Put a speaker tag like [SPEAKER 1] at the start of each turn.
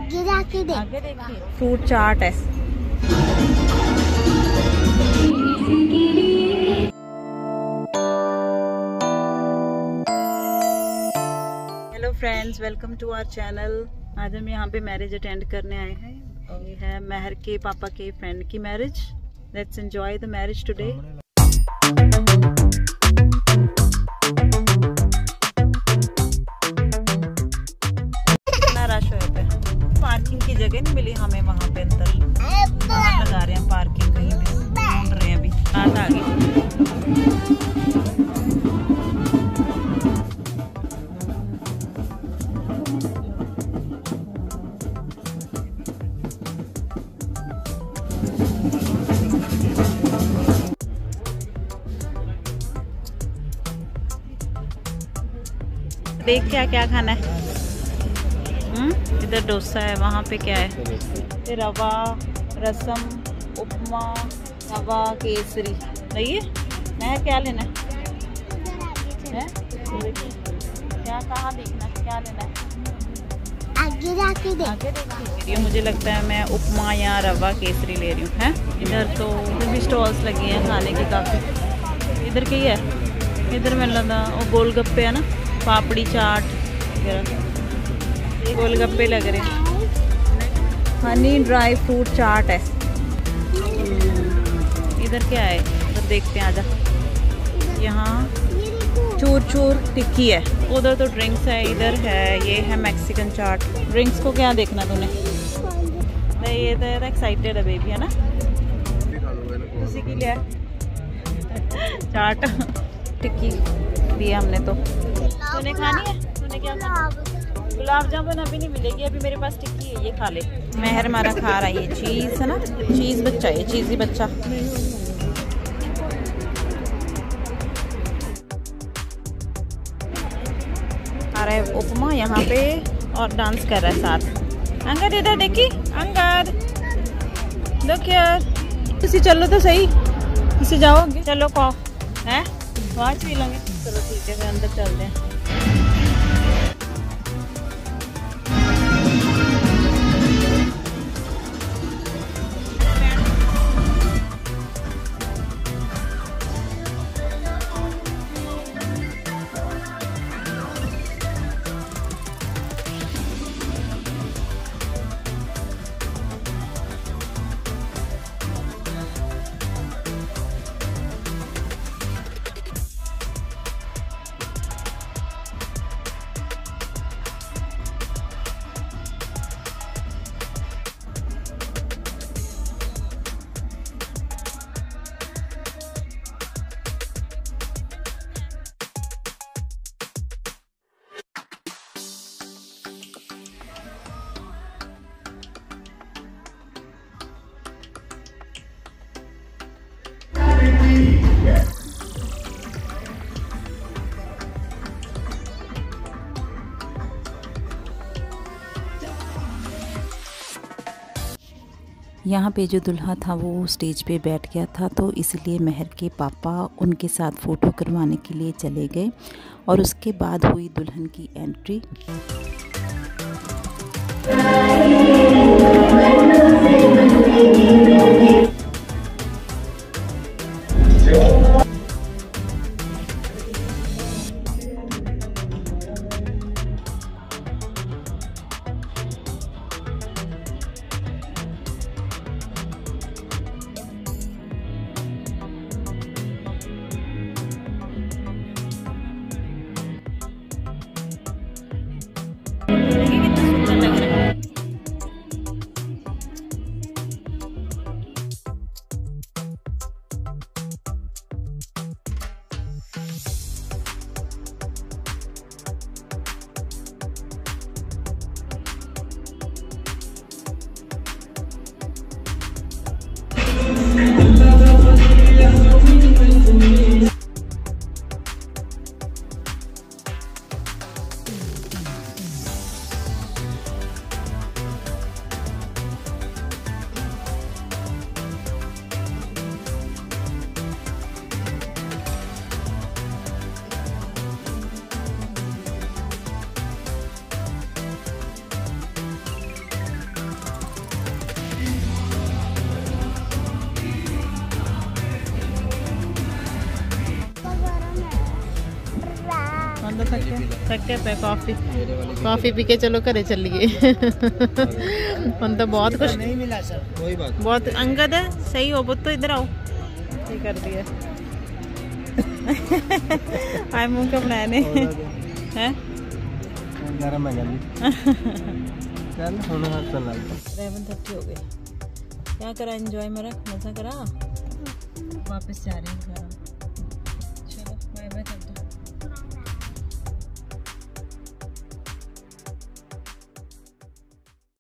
[SPEAKER 1] आगे जाके देख,
[SPEAKER 2] आगे देखिए फ्रूट चाट है। Hello friends, welcome to our channel. आज हम यहाँ पे मैरिज अटेंड करने आए हैं। ये है महर के पापा के फ्रेंड की marriage. Let's enjoy the marriage today. कितना रश है पे। पार्किंग की जगह नहीं मिली हमें वहाँ पे अंदर। बाहर लगा रहे हैं पार्किंग, कहीं भी ढूंढ रहे हैं अभी। रात आ गई। देख क्या क्या खाना है। इधर डोसा है, वहाँ पे क्या है, रवा, रसम, उपमा, रवा केसरी। नहीं मैं क्या लेना है? क्या कहाँ देखना है, क्या लेना है?
[SPEAKER 1] आगे जाके देख।
[SPEAKER 2] आगे देखिए। मुझे लगता है मैं उपमा या रवा केसरी ले रही हूँ। है इधर तो भी स्टॉल्स लगी हैं खाने की काफ़ी। इधर की है, इधर मैंने लगा वो गोलगप्पे है ना, पापड़ी चाट वगैरह, ये गोलगप्पे लग रहे हैं। हनी ड्राई फ्रूट चाट है। इधर क्या है, इधर देखते हैं, आजा। यहाँ चूर चूर टिक्की है। उधर तो ड्रिंक्स है, इधर है, ये है मैक्सिकन चाट। ड्रिंक्स को क्या देखना तूने? नहीं ये तो एक्साइटेड है बेबी, है ना? उसी के लिए चाट टिक्की दी हमने। तो तूने खानी है? तूने क्या खाना? गुलाब जामुन अभी नहीं मिलेगी, अभी मेरे पास टिक्की है, ये खा ले। महर हमारा खा रहा है ये चीज़ है ना, चीज़ बच्चा, ये चीज़ी बच्चा। खा रहा है उपमा यहाँ पे और डांस कर रहा है साथ। अंगद इधर देखी, अंगद look यार, इसी चलो तो सही, इसी जाओगे। चलो कहो है वहाँ पी लेंगे। चलो ठीक है, फिर अंदर चलते हैं। यहाँ पे जो दूल्हा था वो स्टेज पे बैठ गया था, तो इसलिए महर के पापा उनके साथ फ़ोटो करवाने के लिए चले गए और उसके बाद हुई दुल्हन की एंट्री। बंदा थके पे कॉफी पी के चलो घरे चलिए। हम तो बहुत कुछ
[SPEAKER 3] नहीं मिला सर, वही बात।
[SPEAKER 2] बहुत अंगद है, सही हो पुत्तो, इधर आओ। ये कर दिया आए मुंह का बनाया ने हैं
[SPEAKER 3] नरम है गंदी। चल हुन हसन लग
[SPEAKER 2] 11:30 हो गए। क्या करा, एंजॉय मेरा मजा करा, वापस जा रहे हैं घर। चलो बाय बाय।